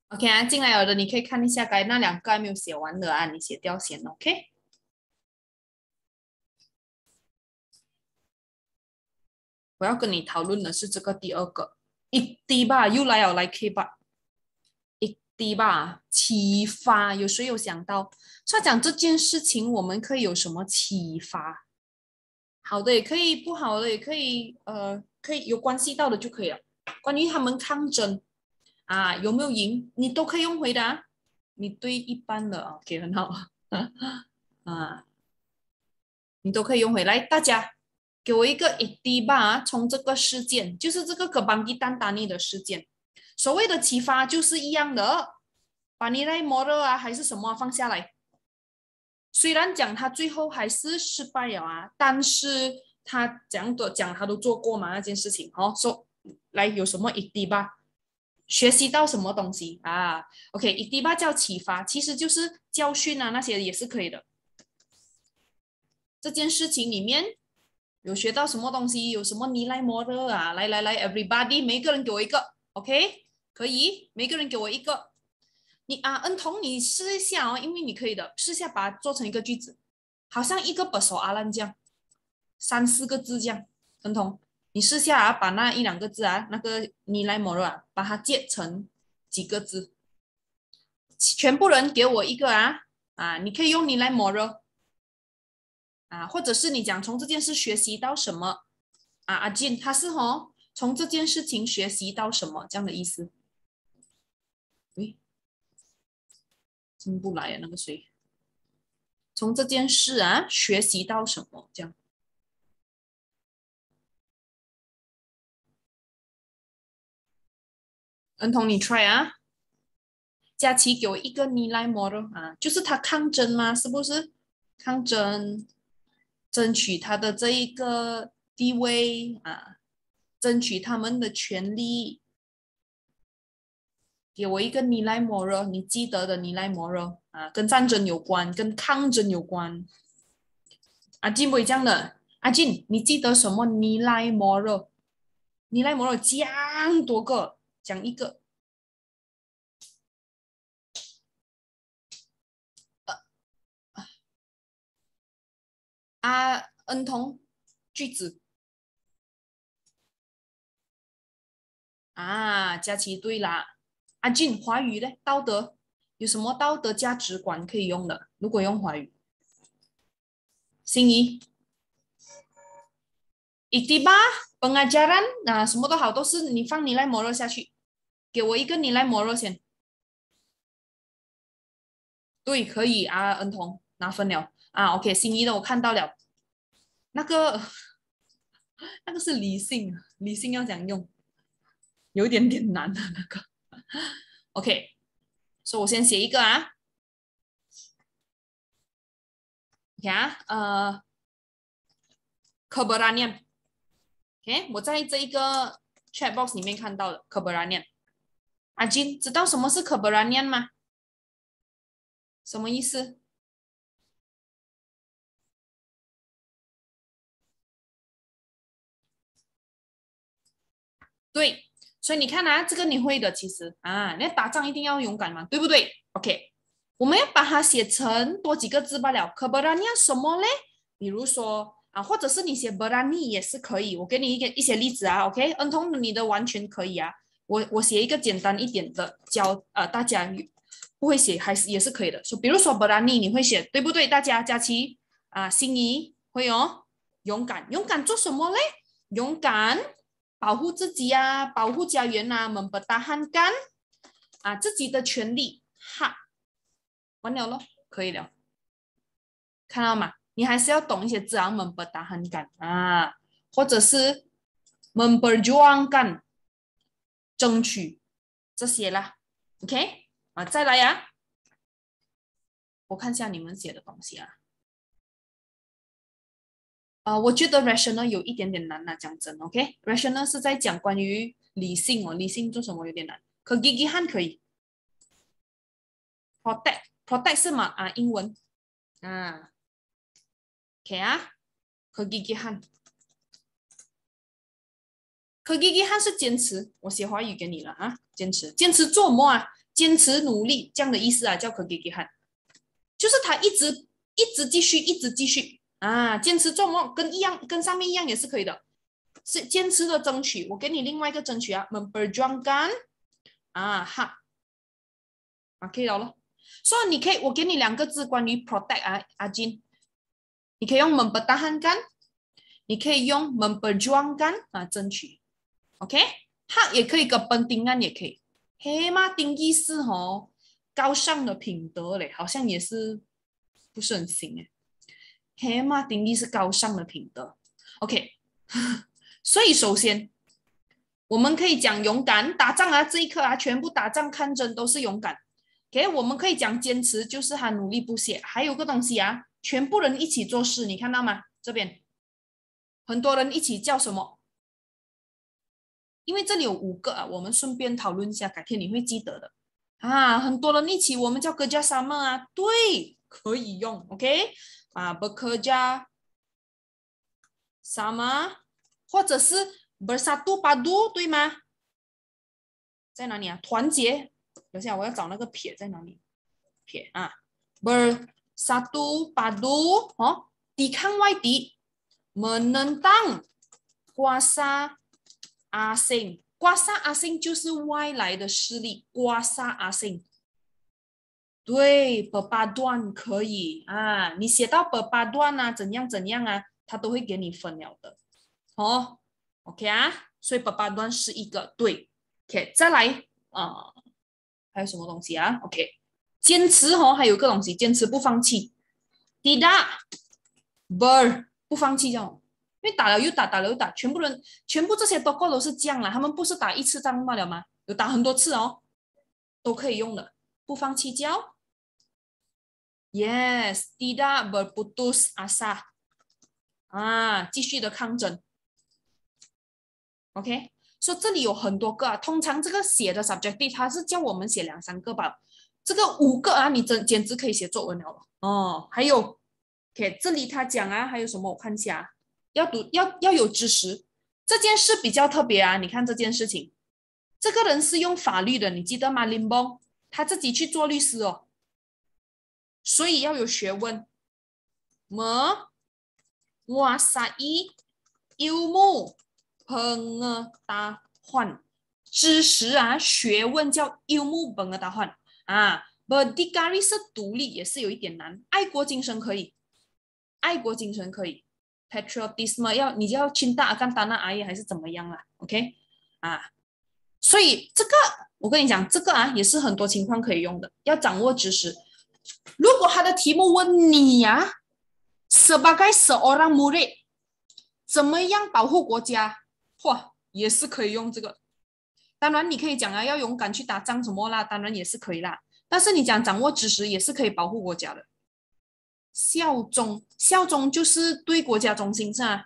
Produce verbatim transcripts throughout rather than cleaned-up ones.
OK 啊，进来有的你可以看一下，该那两个还没有写完的啊，你写掉先 OK。我要跟你讨论的是这个第二个，一滴吧，又来了，来 K 吧，一滴吧，启发，有谁有想到？他讲这件事情，我们可以有什么启发？好的也可以，不好的也可以，呃，可以有关系到的就可以了。关于他们抗争啊，有没有赢，你都可以用回答。你对一般的 OK 很好啊，你都可以用回来。大家给我一个一滴吧，从这个事件，就是这个格邦迪丹达尼的事件，所谓的启发就是一样的，把你那 model 啊还是什么放下来。虽然讲他最后还是失败了啊，但是他讲的讲他都做过嘛那件事情哦，说来有什么一滴吧，学习到什么东西啊？OK，一滴吧叫启发，其实就是教训啊那些也是可以的。这件事情里面有学到什么东西？有什么你来模的啊？来来来，everybody，每个人给我一个，OK，可以，每个人给我一个。你啊，恩彤，你试一下哦，因为你可以的，试一下把它做成一个句子，好像一个不手阿烂这样，三四个字这样。恩彤，你试下啊，把那一两个字啊，那个你来模啊，把它借成几个字，全部人给我一个啊啊，你可以用你来模了啊，或者是你讲从这件事学习到什么啊？阿进他是哦，从这件事情学习到什么这样的意思？诶，进不来啊，那个谁？从这件事啊学习到什么？这样，恩彤你 try 啊，佳琪给我一个你来 model 啊，就是他抗争吗？是不是抗争，争取他的这一个地位啊，争取他们的权利？给我一个你来 model，你记得的你来 model 啊，跟战争有关，跟抗争有关。阿进不会这样的，阿进，你记得什么你来 model？你来 model 讲多个，讲一个。啊，恩同句子啊，佳琪对啦。阿俊，华语嘞，道德有什么道德价值观可以用的？如果用华语，心仪一迪吧，pengajaran，那、啊、什么都好，都是你放你来模 o 下去，给我一个你来模 o 先。对，可以啊，恩同拿分了啊。OK，心仪的我看到了，那个那个是理性，理性要讲用，有一点点难的那个。OK，所以我先写一个啊。呀，呃，keberanian，OK，我在这一个 chat box 里面看到的 keberanian。阿金，知道什么是 keberanian 吗？什么意思？对，所以你看啊，这个你会的，其实啊，那打仗一定要勇敢嘛，对不对？OK，我们要把它写成多几个字罢了。keberanian 什么嘞？比如说啊，或者是你写 berani 也是可以。我给你一个一些例子啊，OK，恩通你的完全可以啊。我我写一个简单一点的教呃大家不会写还是也是可以的。说比如说 berani 你会写对不对？大家佳琪啊，心仪会哦，勇敢勇敢做什么嘞？勇敢保护自己啊，保护家园啊，mempertahankan 啊自己的权利哈，完了咯，可以了，看到吗？你还是要懂一些字啊，mempertahankan 啊，或者是 memperjuangkan 争取这些啦，OK 啊，再来呀、啊，我看一下你们写的东西啊。啊、呃我觉得 rational 有一点点难啊，讲真，OK，rational、okay? 是在讲关于理性哦，理性做什么有点难，可 gigihan 可以，protect protect 是吗？啊，英文啊，OK 啊，可 gigihan 可 gigihan 是坚持，我写华语给你了啊，坚持坚持做什么啊？ 坚持努力这样的意思啊，叫可给给喊，就是他一直一直继续，一直继续啊，坚持做梦跟一样，跟上面一样也是可以的，是坚持的争取。我给你另外一个争取啊 ，memperjuangkan 啊哈，啊可以了咯。所以你可以，我给你两个字关于 protect 啊，阿金，你可以用 mempertahankan，你可以用 memperjuangkan 啊，争取 ，OK， 哈也可以跟本定案也可以。黑马定义是哦，高尚的品德嘞，好像也是不是很行哎。黑马定义是高尚的品德 ，OK， 所以首先我们可以讲勇敢，打仗啊这一刻啊，全部打仗看真都是勇敢。OK， 我们可以讲坚持，就是他努力不懈。还有个东西啊，全部人一起做事，你看到吗？这边很多人一起叫什么？因为这里有五个啊，我们顺便讨论一下，改天你会记得的啊。很多人一起，我们叫 kerja sama 啊，对，可以用 ，OK 啊 bekerja sama， 或者是 bersatu padu， 对吗？在哪里啊？团结，等下我要找那个撇在哪里？撇啊 bersatu padu 哦，抵抗外敌 menentang kuasa asing， kuasa asing 就是外来的势力 kuasa asing。对 berpaduan 可以啊，你写到 berpaduan 啊，怎样怎样啊，他都会给你分了的。哦 ，OK 啊，所以 berpaduan 是一个对。OK， 再来啊、呃，还有什么东西啊 ？OK， 坚持哦，还有一个东西，坚持不放弃。tidak ber 不放弃这种，因为打了又打，打了又打，全部人全部这些都够都是这样了，他们不是打一次仗罢了吗？有打很多次哦，都可以用的，不放弃叫 yes， tidak berputus asa 啊，继续的抗争。OK， 所以这里有很多个啊，通常这个写的 subjective 它是叫我们写两三个吧，这个五个啊，你真简直可以写作文了哦。还有 OK， 这里他讲啊，还有什么？我看一下，要读要要有知识，这件事比较特别啊。你看这件事情，这个人是用法律的，你记得吗？林邦他自己去做律师哦，所以要有学问。menguasai ilmu pengetahuan， 知识啊，学问叫 ilmu pengetahuan 啊。berdikari 是独立，也是有一点难。爱国精神可以。爱国精神可以 ，patriotism 要你要cinta akan tanah air还是怎么样啦 ？OK 啊，所以这个我跟你讲，这个啊也是很多情况可以用的，要掌握知识。如果他的题目问你呀、啊、，sebagai seorang murid， 怎么样保护国家？嚯，也是可以用这个。当然你可以讲啊，要勇敢去打仗什么啦，当然也是可以啦。但是你讲掌握知识也是可以保护国家的。效忠，效忠就是对国家忠心是吧？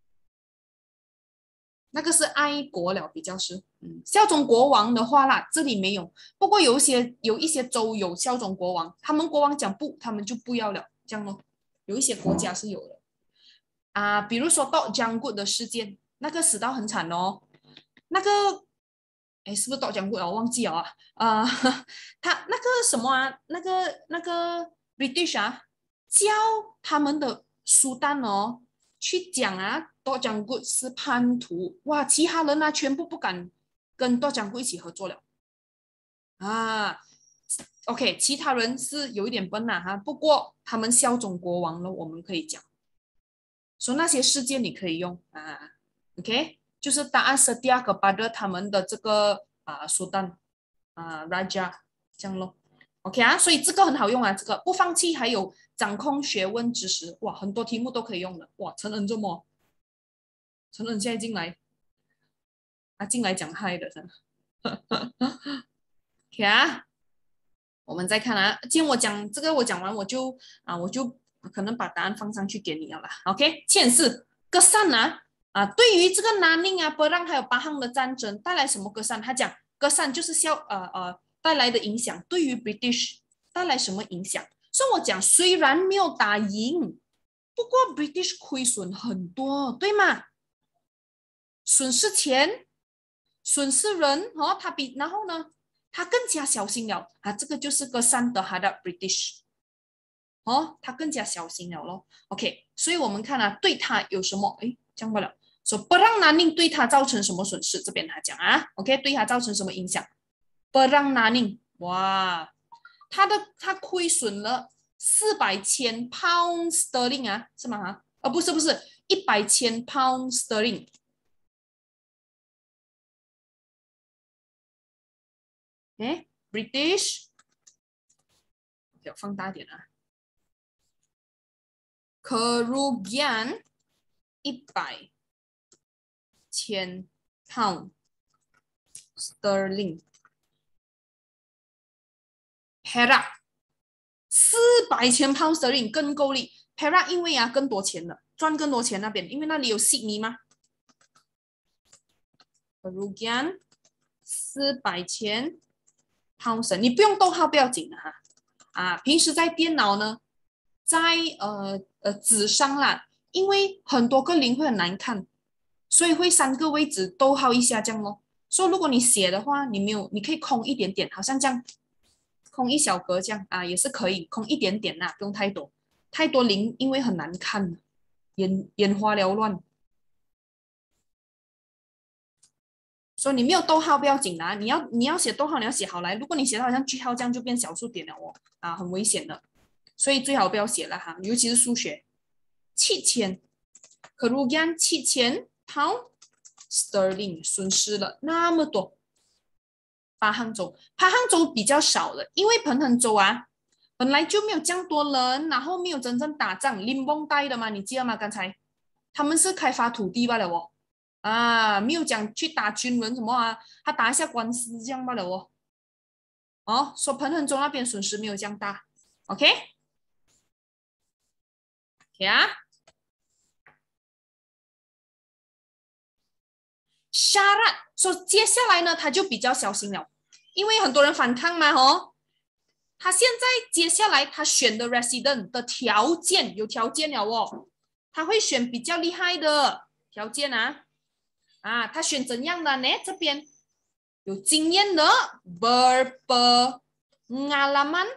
那个是爱国了，比较是，嗯，效忠国王的话啦，这里没有。不过有一些有一些州有效忠国王，他们国王讲不，他们就不要了，这样咯。有一些国家是有的啊，比如说到江固的事件，那个死到很惨哦，那个，哎，是不是到江固了？我忘记了啊，啊、呃，他那个什么啊，那个那个 British 啊。教他们的苏丹哦去讲啊，多江固是叛徒，哇，其他人啊全部不敢跟多江固一起合作了啊。OK， 其他人是有一点笨呐、啊、哈，不过他们效忠国王了，我们可以讲，说那些事件你可以用啊。OK， 就是答案是第二个巴德他们的这个啊苏丹啊 Raja 这样咯。OK 啊，所以这个很好用啊，这个不放弃，还有掌控学问知识，哇，很多题目都可以用的。哇，陈恩这么，陈恩现在进来，他进来讲嗨的，真的。OK 啊，我们再看啊，今天我讲这个，我讲完我就啊，我就可能把答案放上去给你了啦。OK， 欠事格善啊啊，对于这个南宁啊、波浪还有巴汉的战争带来什么格善？他讲格善就是效呃呃带来的影响，对于 British 带来什么影响？所以我讲虽然没有打赢，不过 British 亏损很多，对吗？损失钱，损失人，哦，他比然后呢？ 他更加小心了啊，这个就是个 Sun terhadap British。哦，他更加小心了咯。OK， 所以我们看啊，对他有什么？哎，讲不了。说不让拿宁对他造成什么损失？这边他讲啊，OK， 对他造成什么影响？不让拿宁，哇，他的他亏损了四百千 pound sterling 啊，是吗？啊，哦，不是不是，一百千 pound sterling。哎，British， 要放大点啊。kerugian 一百千 pound sterling。Perak 四百千 pound sterling 更够力。Perak 因为啊更多钱了，赚更多钱那边，因为那里有悉尼嘛。Kerugian 四百千 pound sterling， 你不用逗号不要紧的哈。啊，平时在电脑呢，在呃呃纸上啦，因为很多个零会很难看，所以会三个位置逗号一下这样咯。所以如果你写的话，你没有，你可以空一点点，好像这样。空一小格这样啊，也是可以，空一点点呐、啊，不用太多，太多零因为很难看，眼眼花缭乱。所以你没有逗号不要紧啊，你要你要写逗号，你要写好来。如果你写的好像句号这样，就变小数点了哦，啊，很危险的，所以最好不要写了哈，尤其是数学。七千，可如样七千 pound sterling 损失了那么多。巴杭州，巴杭州比较少了，因为彭亨州啊，本来就没有这样多人，然后没有真正打仗，林崩带的嘛，你记得吗？刚才他们是开发土地罢了哦，啊，没有讲去打军人什么啊，他打一下官司这样罢了哦。哦，说彭亨州那边损失没有这样大，OK，OK 啊。沙拉说接下来呢，他就比较小心了，因为很多人反抗嘛，哦。他现在接下来他选的 resident 的条件有条件了哦，他会选比较厉害的条件啊啊，他选怎样的呢？这边有经验的 berpengalaman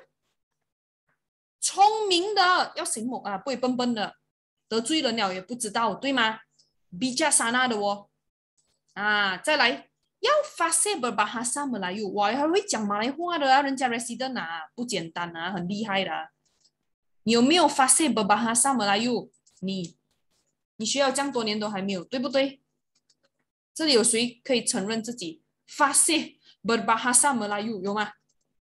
聪明的要醒目啊，不会笨笨的，得罪人了也不知道，对吗？bijaksana 的哦啊，再来。要发现 berbahasa Melayu， 哇，还会讲马来话的啊，人家 resident 啊，不简单啊，很厉害的、啊。你有没有发现 berbahasa Melayu？ 你你学了这样多年都还没有，对不对？这里有谁可以承认自己发现 berbahasa Melayu 有吗？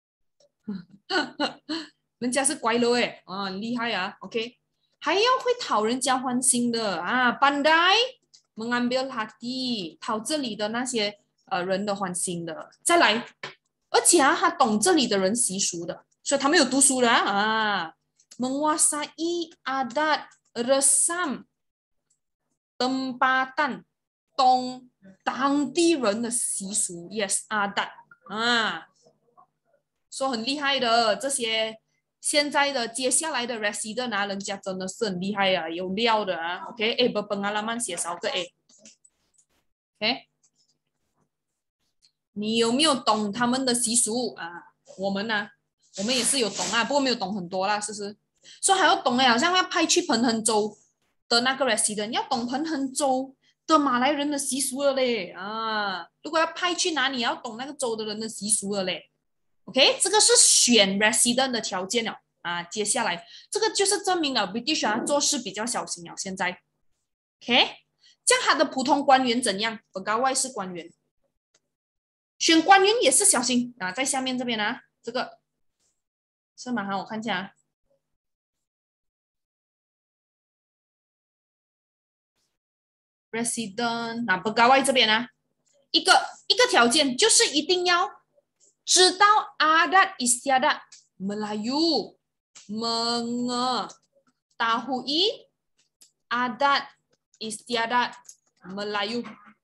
人家是乖了哎，啊，很厉害啊 ，OK， 还要会讨人家欢心的啊，pandai mengambil hati， 讨这里的那些呃人的欢心的，再来，而且啊，他懂这里的人习俗的，所以他们有读书的啊，menguasai adat resam tempatan， 懂当地人的习俗 ，yes adat 啊。说很厉害的这些现在的接下来的 resident 啊，人家真的是很厉害啊，有料的啊。OK， 哎，不，本阿拉曼写少个 A。OK， 你有没有懂他们的习俗啊？我们呢、啊，我们也是有懂啊，不过没有懂很多啦，是不是？说还要懂哎，好像要派去彭亨州的那个 resident， 要懂彭亨州的马来人的习俗了嘞啊！如果要派去哪里，要懂那个州的人的习俗了嘞。OK， 这个是选 resident 的条件了啊。接下来这个就是证明了 British 啊做事比较小心了。现在 OK， 这样他的普通官员怎样？本高外事官员选官员也是小心啊，在下面这边啊，这个是吗？哈，我看一下啊。Resident 啊，本高外这边啊，一个一个条件就是一定要知道 adat istiadat Melayu mengetahui adat istiadat Melayu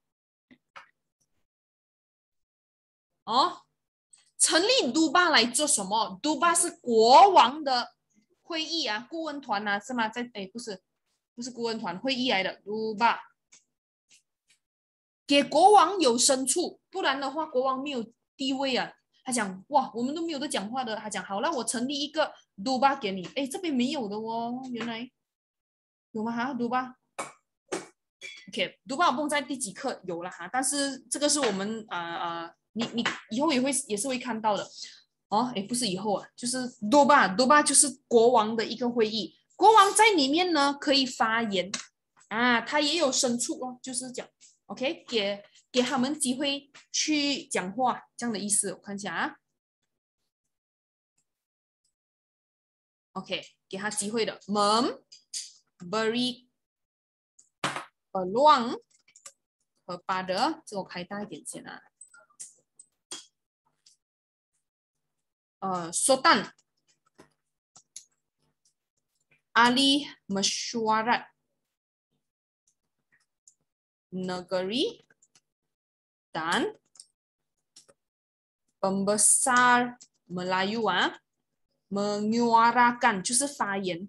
哦，成立都巴来做什么？都巴是国王的会议啊，顾问团啊，是吗？在哎，不是，不是顾问团，会议来的都巴，给国王有牲畜，不然的话国王没有地位啊。 他讲哇，我们都没有得讲话的。他讲好了，我成立一个 Duba 给你。哎，这边没有的哦，原来有吗？哈，Duba。OK，Duba 我不在第几课有了哈，但是这个是我们啊啊、呃呃，你你以后也会也是会看到的哦。哎，不是以后啊，就是 Duba，Duba 就是国王的一个会议，国王在里面呢可以发言啊，他也有牲畜哦，就是讲 OK 给给他们机会去讲话这样的意思。我看一下啊，OK，给他机会的，memberi peluang kepada，这个我开大一点先啊。呃，Sultan ahli mesyuarat negeri dan pembesar Melayu ah menyuarakan 就是发言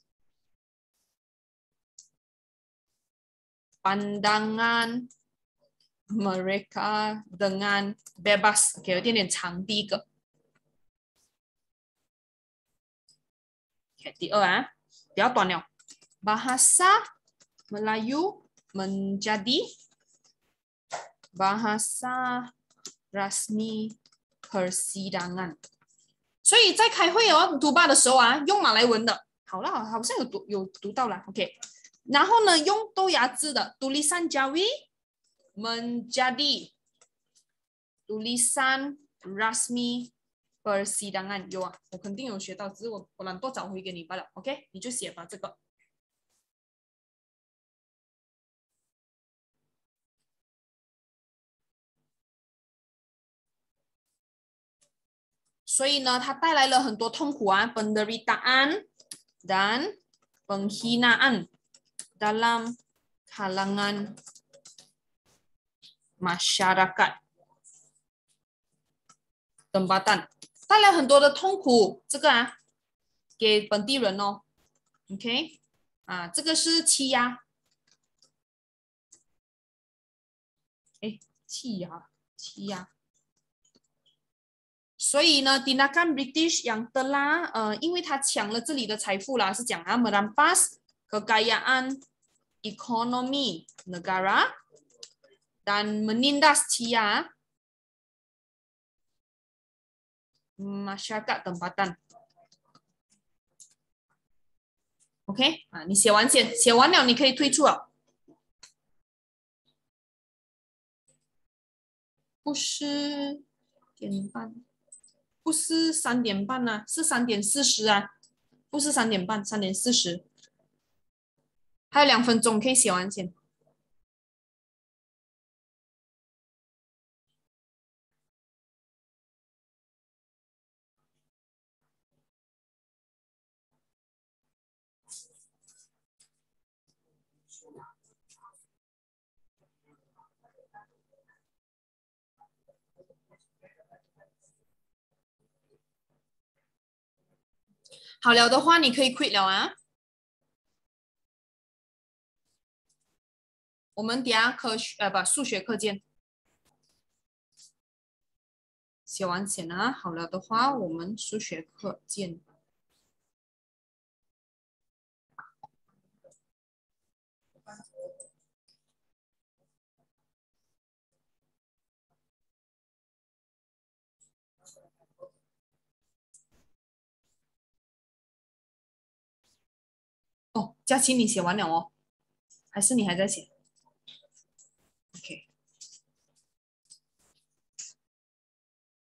pandangan mereka dengan bebas， 给、okay, 有点点长第一个。Okay, 第二啊，比较短了。Bahasa Melayu menjadi bahasa rasmi persidangan。所以在开会哦，读吧的时候啊，用马来文的。好了，好像有读有读到了 ，OK。然后呢，用豆芽字的 tulisan Jawi menjadi tulisan rasmi persidangan 有啊，我肯定有学到，只是我我懒惰找回给你罢了 ，OK， 你就写吧这个。所以呢，它带来了很多痛苦啊 penderitaan dan penghinaan dalam kalangan masyarakat tempatan， 带来很多的痛苦，这个啊，给本地人哦 ，OK， 啊，这个是欺压，哎，欺压，欺压。所以呢 tindakan British yang telah 呃，因为他抢了这里的财富啦，是讲啊 merampas kekayaan ekonomi negara dan menindas Cia masyarakat tempatan。OK 啊，你写完先，写完了你可以退出了。不是点半，不是三点半啊，是三点四十啊，不是三点半，三点四十，还有两分钟可以写完先。好了的话，你可以 quit 了啊。我们等下科学呃不数学课见。写完先啊，好了的话，我们数学课见。哦，佳琪，你写完了哦？还是你还在写？